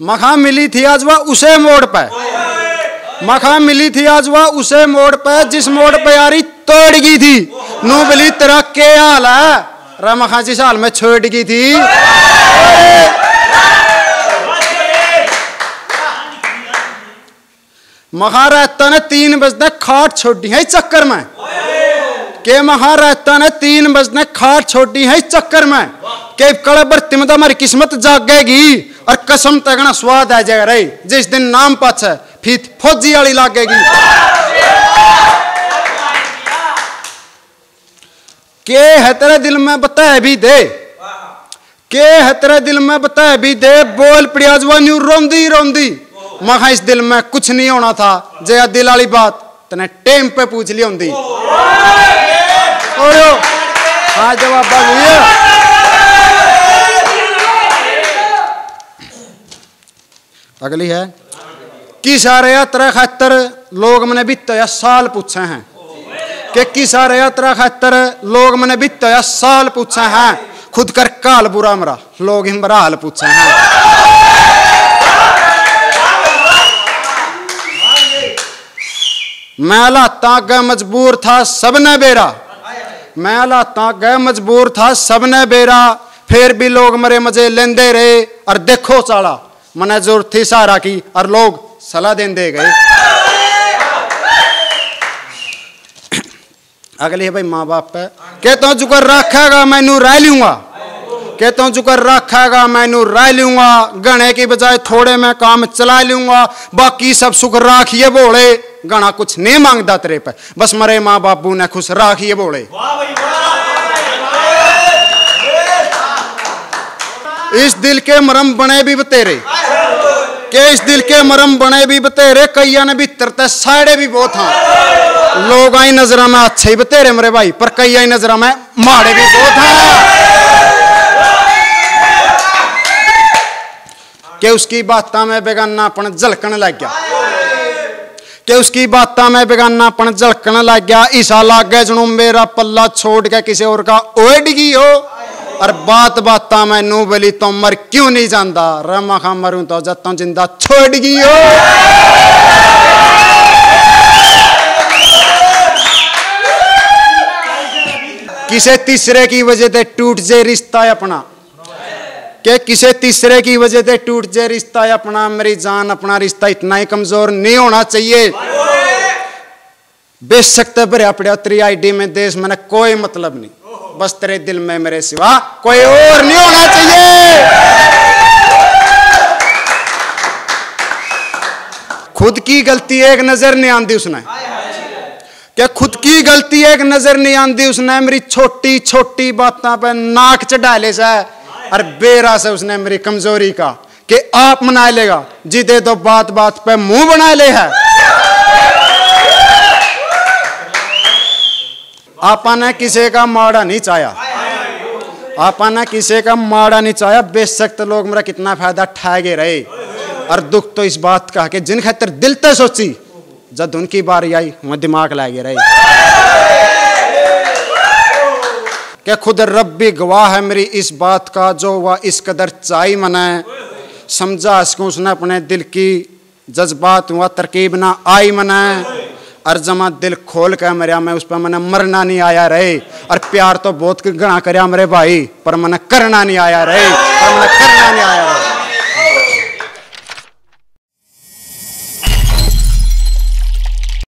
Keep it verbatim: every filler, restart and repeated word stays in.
मखा मिली थी आज वह उसे मोड़ पे, मखा मिली थी आज वह उसे मोड़ पे जिस मोड़ पे यारी तोड़ गई थी। नू बोली तेरा के हाल है, रे मखा जिस हाल में छोड़ गई थी। मखा रहता ने तीन बजने खाट छोड़ी है चक्कर में, के मखा रहता ने तीन बजने खाट छोड़ी है चक्कर में, के कड़े बर्ती में तो हमारी किस्मत जागेगी और कसम तगना स्वाद आ जाएगा रे। जिस दिन नाम पाछ है फिर फौजी वाली लागेगी। के है तेरे दिल में बता भी दे, के है तेरे दिल में बता भी दे, बोल पड़िया जवानी रोंदी रोंदी। मखा इस दिल में कुछ नहीं होना था, जया दिल वाली बात तने टेम पे पूछ ली होंगी। हाँ जवाब अगली है। किस सारे यात्रा खातर लोग मैंने बीता साल पूछे हैं, कि किस सारे यात्रा खातर लोग मैंने बीता साल पूछे हैं, खुद कर काल बुरा मरा लोग हिमरा हाल पूछे हैं। मैं लाता गए मजबूर था सबने बेरा, मैं लाता गए मजबूर था सबने बेरा, फिर भी लोग मरे मजे लेंदे रहे और देखो चाला मने जरूरत थी सारा की और लोग सलाह देंदे गए। अगली है भाई माँ बाप पे। कहता हूँ जुकर रखेगा मैनू रह लूंगा, कहता हूँ जुकर रखेगा मैनू रह लूंगा, गणे की बजाय थोड़े में काम चला लूंगा, बाकी सब सुख राखिए बोले, गणा कुछ नहीं मांगता तेरे पे, बस मरे माँ बापू ने खुश राखिए बोले। इस दिल के मरम बने भी बतेरे, के इस दिल के मरम बने भी बतेरे, कईया ने भी तरते साड़े भी बहुत हाँ। लोग आई नजरा में अच्छे ही बतेरे मरे भाई, पर कई आई नजरा में माड़े भी बहुत हैं। के उसकी बातों में बेगानापन झलकन लग गया, के उसकी बातों में बेगानापन झलकन लग गया, ईसा लाग गया जनू मेरा पल्ला छोड़ के किसी और का ओढ़ गई हो, और बात बाता में नू बोली तो मर क्यों नहीं जानता, रमा खा मरूं तो जत्तों जिंदा छोड़ गई हो। किसे तीसरे की वजह से टूट जाए रिश्ता अपना, के किसे तीसरे की वजह से टूट जाए रिश्ता अपना, मेरी जान अपना रिश्ता इतना ही कमजोर नहीं होना चाहिए। बेशक भरिया पड़िया तेरी आईडी में देश मैंने कोई मतलब नहीं, बस तेरे दिल में मेरे सिवा कोई और नहीं होना चाहिए। खुद की गलती एक नजर नहीं आती उसने, क्या खुद की गलती एक नजर नहीं आती उसने, मेरी छोटी छोटी बातों पे नाक चढ़ा ले से, और बेरा से उसने मेरी कमजोरी का कि आप मना लेगा, जिदे तो बात बात पे मुंह बना ले है। आपा ने किसी का माड़ा नहीं चाहा, आपा ने किसी का माड़ा नहीं चाहा, बेशक तो लोग मेरा कितना फायदा ठगे रहे, और दुख तो इस बात का कि जिन खातर दिल ते सोची जब उनकी बारी आई वह दिमाग लागे रहे। क्या खुद रब भी गवाह है मेरी इस बात का, जो वह इस कदर चाई मनाए, समझा इसको उसने अपने दिल की जज्बात हुआ तरकीब ना आई मनाए, और जमा दिल खोल कर मरिया मैं उस पर मैंने मरना नहीं आया रहे, और प्यार तो बहुत गणा करया मेरे भाई पर मैंने करना नहीं आया रहे, पर मैंने करना नहीं आया रहे।